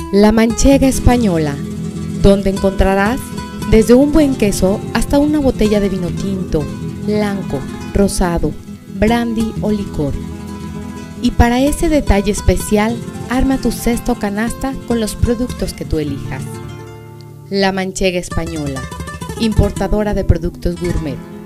La Manchega Española, donde encontrarás desde un buen queso hasta una botella de vino tinto, blanco, rosado, brandy o licor. Y para ese detalle especial, arma tu cesta o canasta con los productos que tú elijas. La Manchega Española, importadora de productos gourmet.